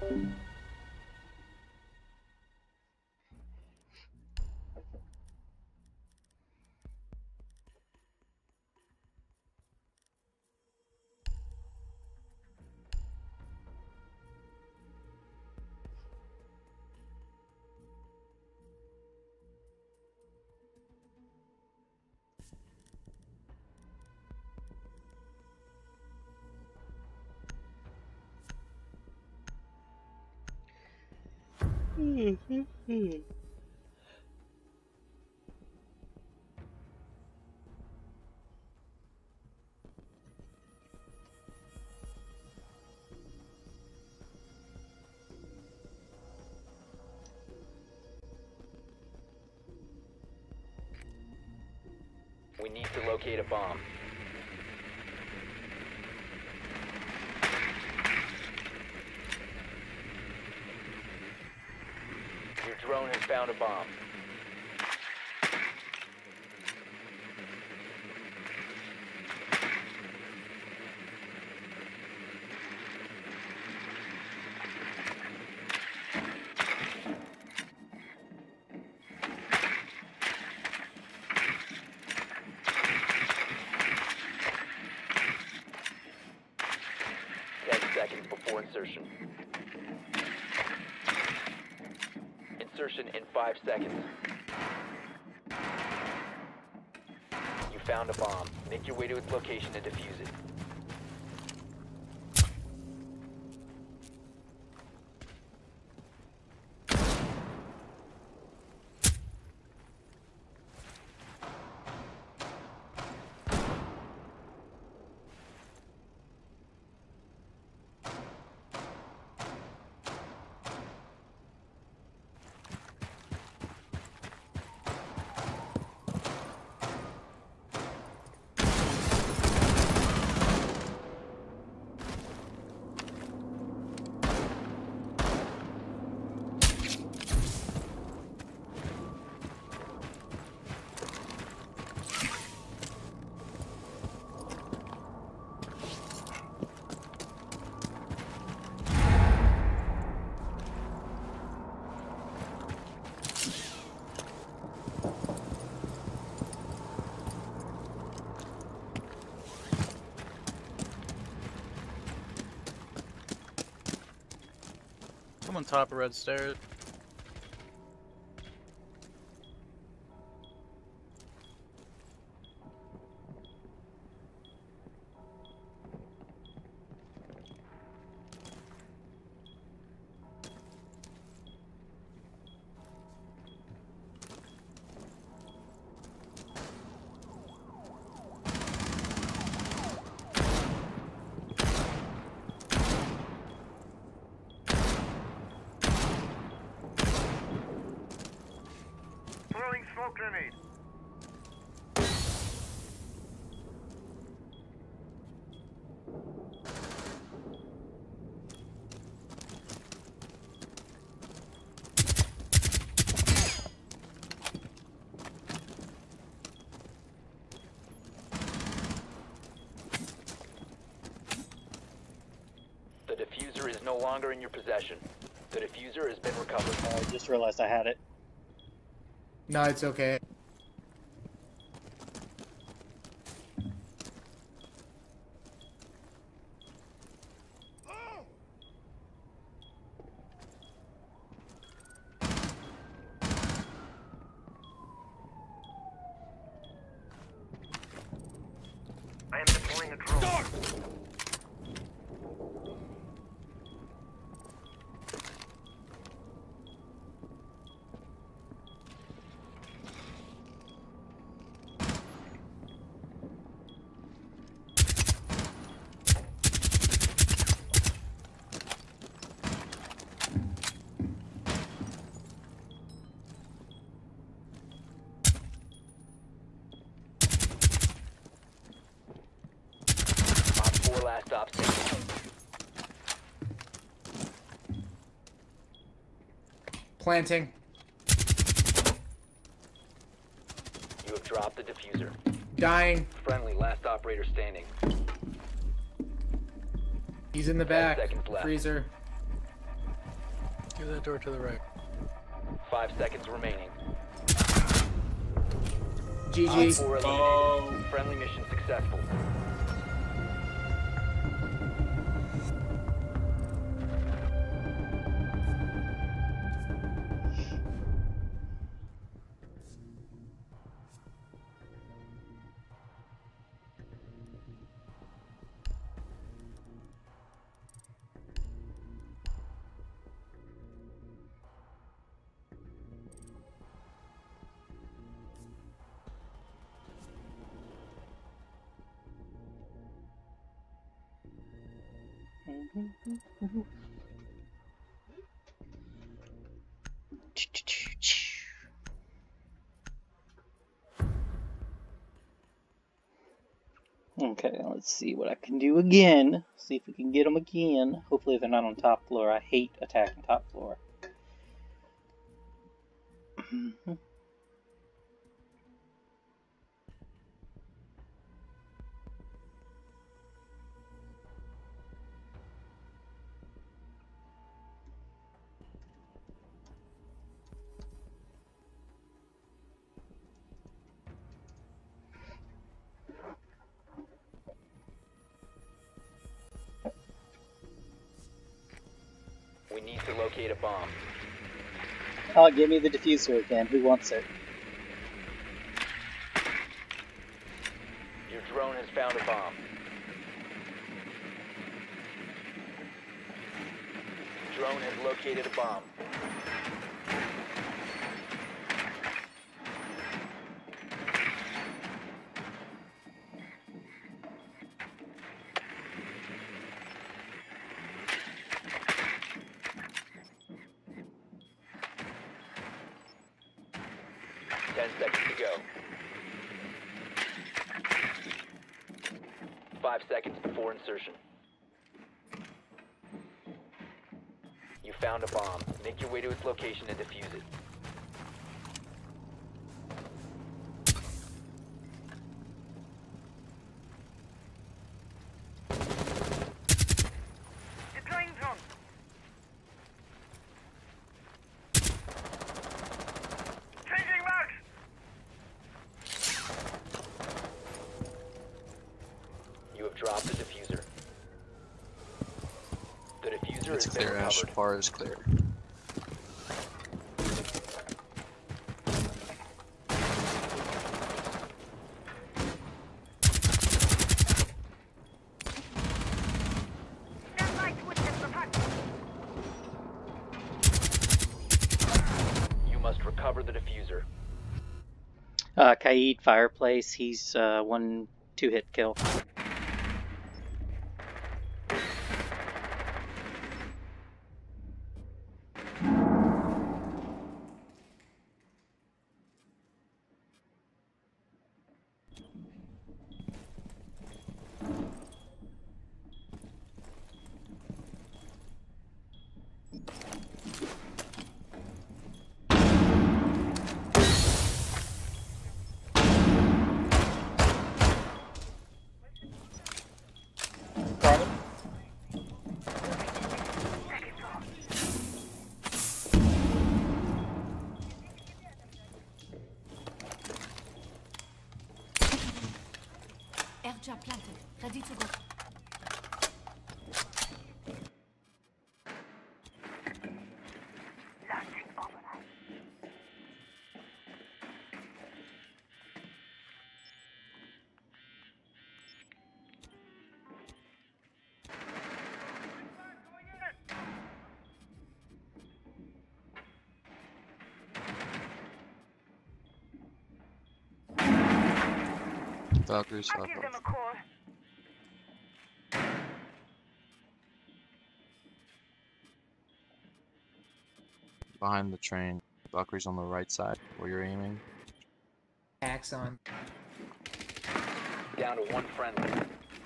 We need to locate a bomb. Your drone has found a bomb. Seconds before insertion. Insertion in 5 seconds. You found a bomb. Make your way to its location to defuse it. I'm on top of red stairs. Smoke grenade. The diffuser is no longer in your possession. The diffuser has been recovered. I just realized I had it. No, it's okay. I am deploying a drone. Last stop station. Planting. You have dropped the diffuser. Dying. Friendly, last operator standing. He's in the 10 back. seconds left. Freezer. Through that door to the right. 5 seconds remaining. GG. 4 eliminated. Friendly mission successful. Okay, let's see what I can do again. See if we can get them again. Hopefully they're not on top floor. I hate attacking top floor. We need to locate a bomb. Oh, give me the diffuser again. Who wants it? Your drone has found a bomb. Drone has located a bomb. Seconds to go. 5 seconds before insertion. You found a bomb. Make your way to its location and defuse it. Deploying drone. Changing marks. You have dropped the diffuser. The diffuser It's has been clear, Ash. recovered. Bar is clear. Stand by to witness the fact. You must recover the diffuser. Kaid, Fireplace. He's 1-2 hit kill. Airjab planted. Ready to go. Launching override. Valkyrie's I'll up. give them a call. Behind the train. Valkyrie's on the right side where you're aiming. Axon. Down to 1 friendly.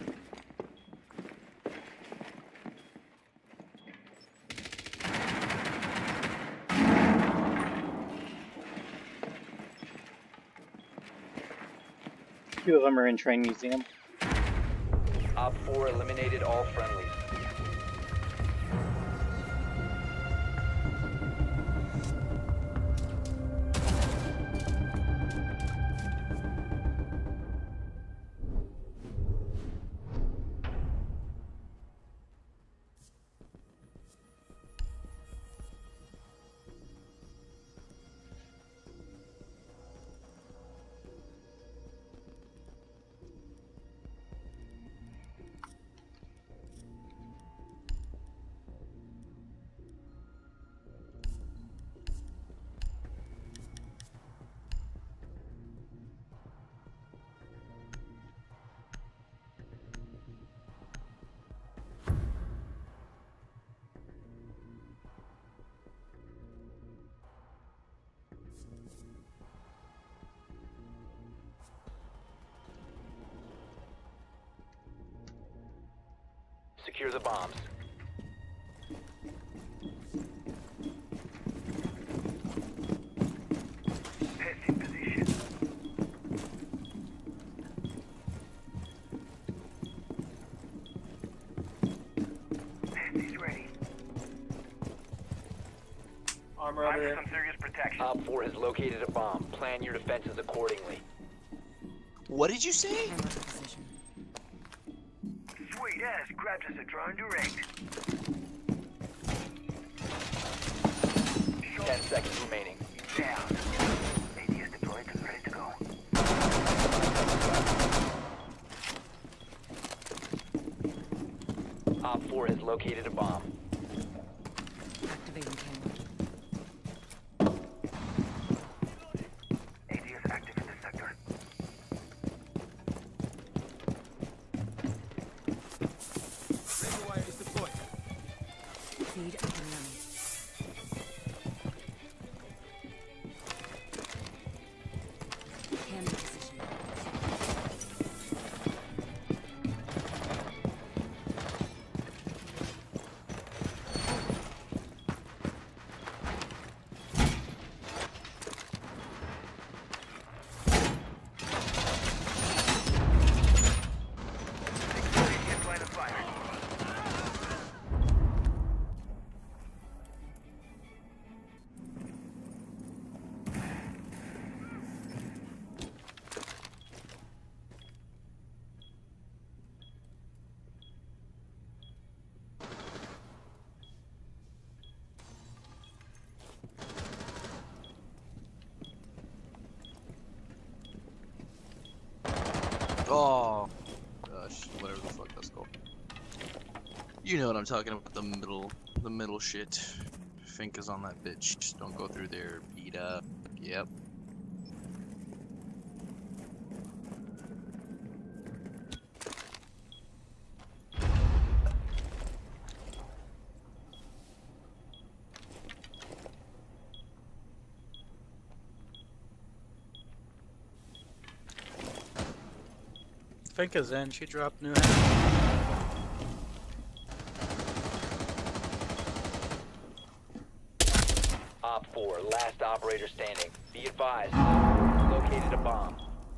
Two of them are in Train Museum. Op 4 eliminated all friendlies. Secure the bombs. Pest in position. Pest is ready. Armor Time over for there. some serious protection. Op 4 has located a bomb. Plan your defenses accordingly. What did you say? Camera position. Sweet ass grabs us a drone direct. 10 seconds remaining. Down. ADS deployed and ready to go. Op 4 has located a bomb. Activating camera. ADS active in the sector. Feed up and running. Camera position. ADS line of fire. Oh, gosh, whatever the fuck that's called. You know what I'm talking about, the middle shit. Fink is on that bitch. Just don't go through there, beat up. Yep. Finka's in. She dropped new hand. Op 4, last operator standing. Be advised, Op 4 has located a bomb.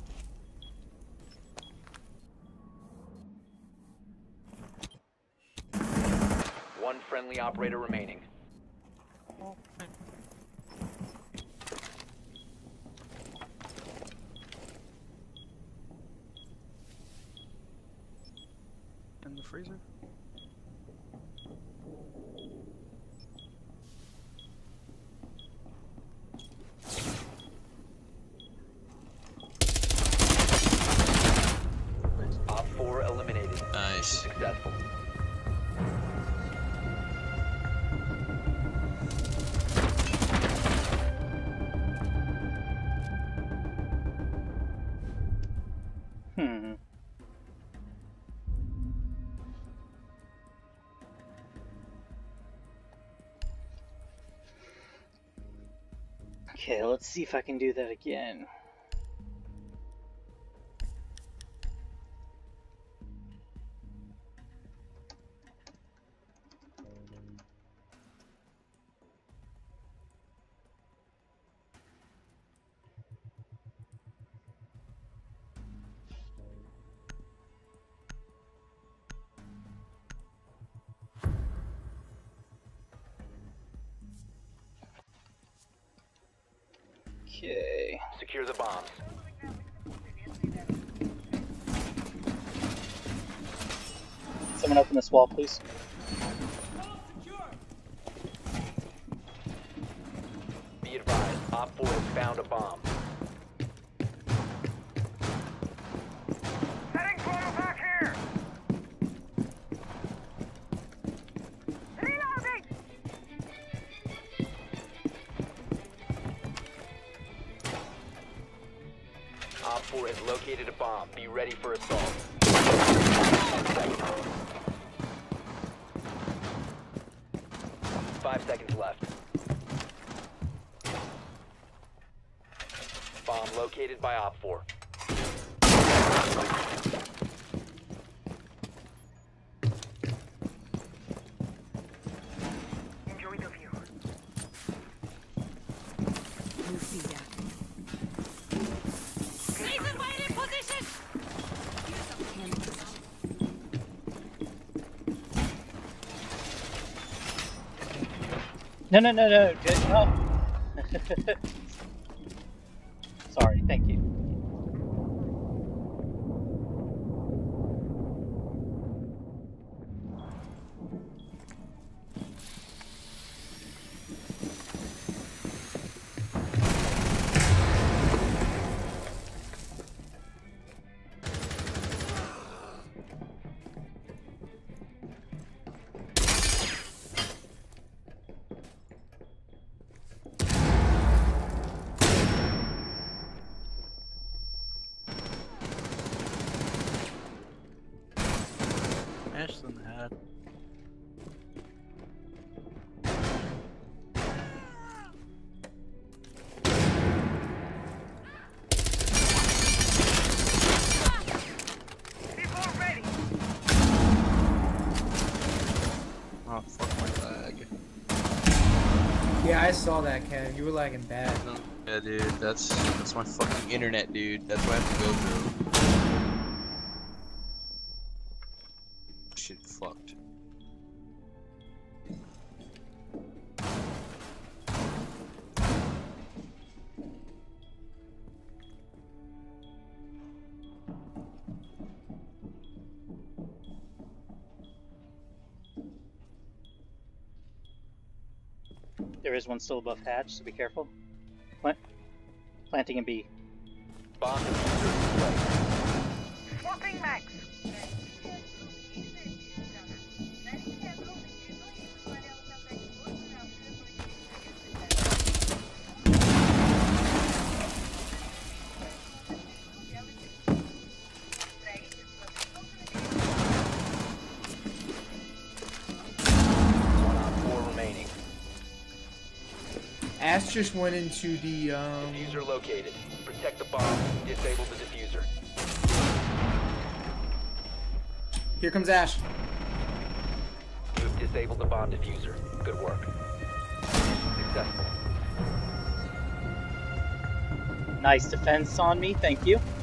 One friendly operator remaining. In the freezer. Op 4 eliminated. Nice. Successful. Okay, let's see if I can do that again. Okay. Secure the bombs. Someone open this wall, please. Be advised, Op 4 has found a bomb. Setting photo back here! Reloading! Op 4 has located a bomb. Be ready for assault. 5 seconds left. Bomb located by Op 4. No, no, no, no. No. Sorry, thank you. Ashton had. C4 ready. Oh, fuck my lag. Yeah, I saw that, Kev. You were lagging bad. Yeah, dude, that's my fucking internet, dude. That's what I have to go through. Shit fucked. There is one still above hatch, so be careful. Planting a B. Bomb diffuser in place. Swapping mags. One on 4 remaining. Ash just went into the Diffuser located. Protect the bomb. Disable the diffuser. Here comes Ash. You have disabled the bomb diffuser. Good work. Successful. Nice defense on me, thank you.